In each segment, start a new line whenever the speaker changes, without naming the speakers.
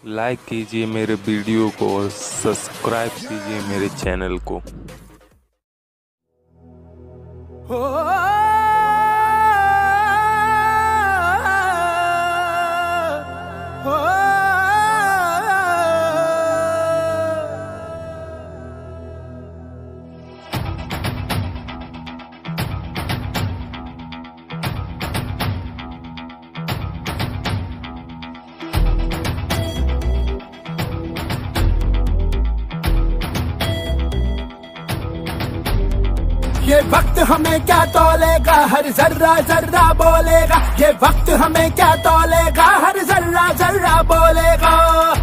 Like कीजिए मेरे video को और सब्सक्राइब कीजिए मेरे चैनल को।
ये वक्त हमें क्या तौलेगा, हर जर्रा जर्रा बोलेगा। ये वक्त हमें क्या तौलेगा, हर जर्रा जर्रा बोलेगा।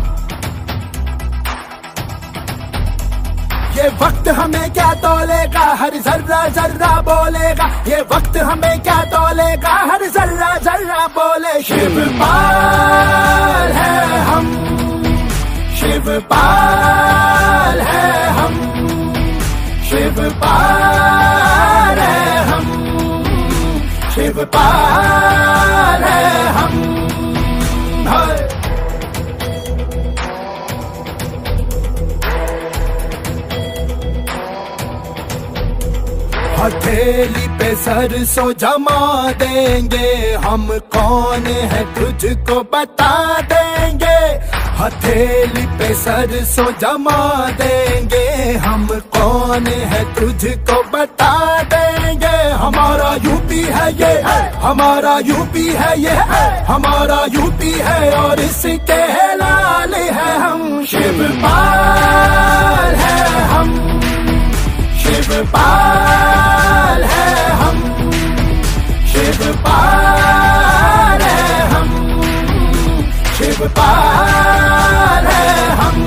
ये वक्त हमें क्या तौलेगा, हर जर्रा जर्रा बोलेगा। ये वक्त हमें क्या तौलेगा, हर जर्रा जर्रा बोले। शिवपाल है हम, शिवपाल है हम, शिवपाल है हम, शिवपाल है हम। हथेली पे सरसों जमा देंगे, हम कौन है तुझको बता देंगे। हथेली पे सरसों जमा देंगे, हम कौन है तुझको बता देंगे। हमारा यूपी है ये, हमारा यूपी है ये, हमारा यूपी है और इसके लाल है हम। शिवपाल है हम, शिवपाल है हम, शिवपाल है हम, शिवपाल है हम।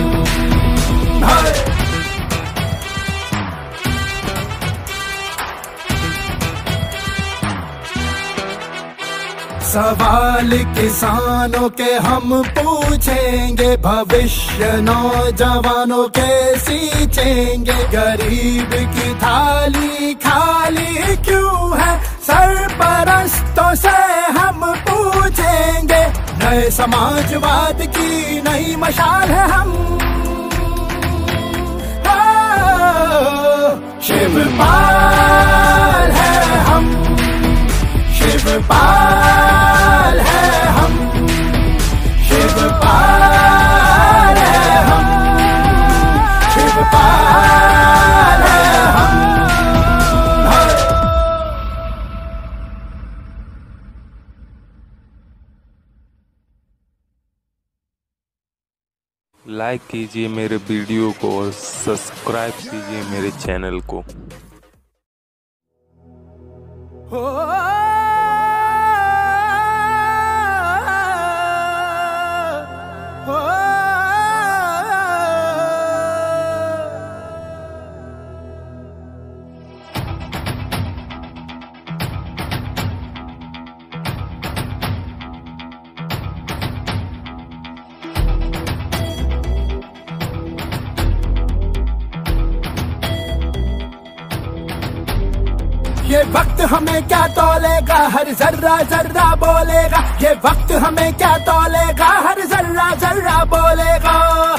सवाल किसानों के हम पूछेंगे, भविष्य नौजवानों के सींचेंगे। गरीब की थाली खाली क्यों है, सरपरस्तों से हम पूछेंगे। नए समाजवाद की नई मशाल है हम। शिवपाल है हम, शिवपाल है हम, शिवपाल है हम, शिवपाल है हम।
लाइक कीजिए मेरे वीडियो को और सब्सक्राइब कीजिए मेरे चैनल को।
ये वक्त हमें क्या तौलेगा, हर जर्रा जर्रा बोलेगा। ये वक्त हमें क्या तौलेगा, हर जर्रा जर्रा बोलेगा।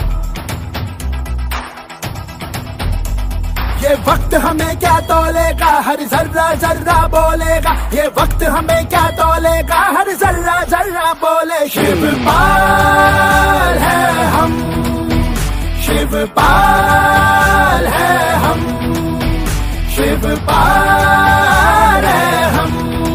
ये वक्त हमें क्या तौलेगा, हर जर्रा जर्रा बोलेगा। ये वक्त हमें क्या तौलेगा, हर जर्रा जर्रा बोले। शिवपाल है हम, शिवपाल है हम, शिवपाल है हम,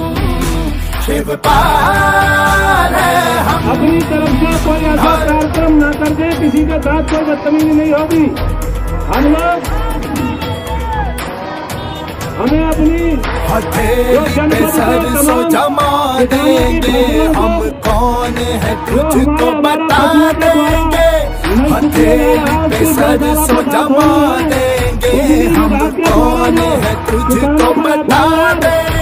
शिवपाल है हम।
अपनी तरफ से कोई ऐसा कार्यक्रम न कर दे, किसी के साथ कोई बदतमीजी नहीं होगी। हम लोग हमें अपनी
हथेली पे सरसों जमा देंगे, हम कौन है तुझको बता देंगे। हथेली पे सरसों जमा देंगे, हम कौन है तुझको बता देंगे।